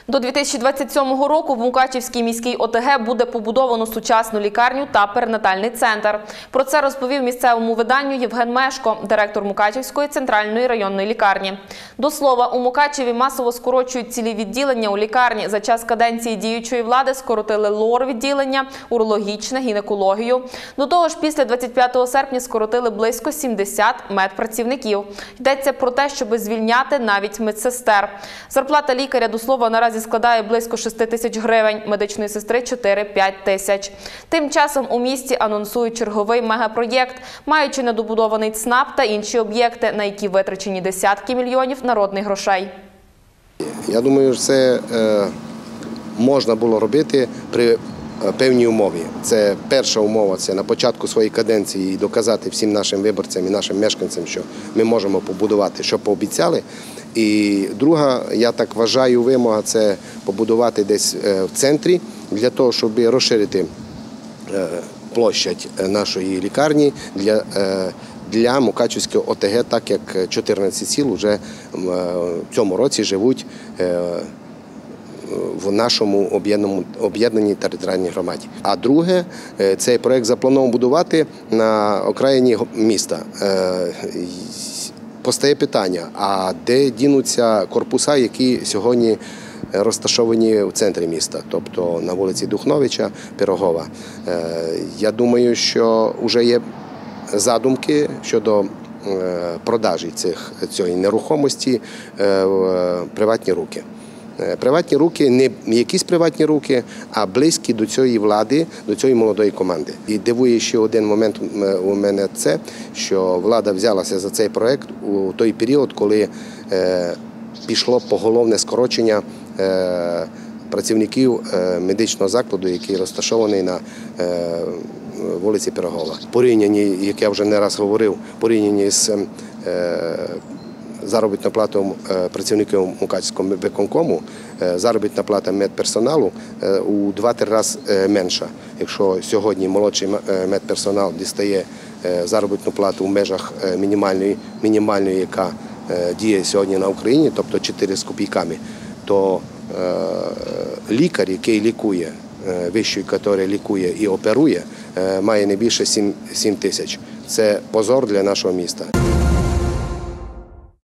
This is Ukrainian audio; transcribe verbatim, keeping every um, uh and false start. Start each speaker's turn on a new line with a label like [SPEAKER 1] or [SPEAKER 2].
[SPEAKER 1] До дві тисячі двадцять сьомого року в Мукачівській міській ОТГ буде побудовано сучасну лікарню та перинатальний центр. Про це розповів місцевому виданню Євген Мешко, директор Мукачівської центральної районної лікарні. До слова, у Мукачеві масово скорочують цілі відділення у лікарні. За час каденції діючої влади скоротили лор-відділення, урологічне, гінекологію. До того ж, після двадцять п'ятого серпня скоротили близько сімдесят медпрацівників. Йдеться про те, щоб звільняти навіть медсестер. Зарплата лікаря, до слова, наразі складає близько шести тисяч гривень, медичної сестри – чотири-п'ять тисяч. Тим часом у місті анонсують черговий мегапроєкт, маючи недобудований ЦНАП та інші об'єкти, на які витрачені десятки мільйонів народних грошей.
[SPEAKER 2] Я думаю, що це е, можна було робити при певній умові. Це перша умова, це на початку своєї каденції доказати всім нашим виборцям і нашим мешканцям, що ми можемо побудувати, що пообіцяли. І друга, я так вважаю, вимога – це побудувати десь в центрі, для того, щоб розширити площадь нашої лікарні для, для Мукачівської ОТГ, так як чотирнадцять сіл вже в цьому році живуть в нашому об'єднаній територіальній громаді. А друге, цей проєкт заплановано будувати на окраїні міста. Постає питання, а де дінуться корпуса, які сьогодні розташовані в центрі міста, тобто на вулиці Духновича, Пирогова. Я думаю, що вже є задумки щодо продажі цих, цієї нерухомості в приватні руки. Приватні руки, не якісь приватні руки, а близькі до цієї влади, до цієї молодої команди. І дивує ще один момент у мене це, що влада взялася за цей проєкт у той період, коли пішло поголовне скорочення працівників медичного закладу, який розташований на вулиці Пирогова. Порівнянні, як я вже не раз говорив, порівнянні з заробітна плата працівників Мукачівського виконкому, заробітна плата медперсоналу у два-три рази менша. Якщо сьогодні молодший медперсонал дістає заробітну плату в межах мінімальної, мінімальної, яка діє сьогодні на Україні, тобто чотири з копійками, то лікар, який лікує, вищої категорії лікує і оперує, має не більше сім тисяч. Це позор для нашого міста.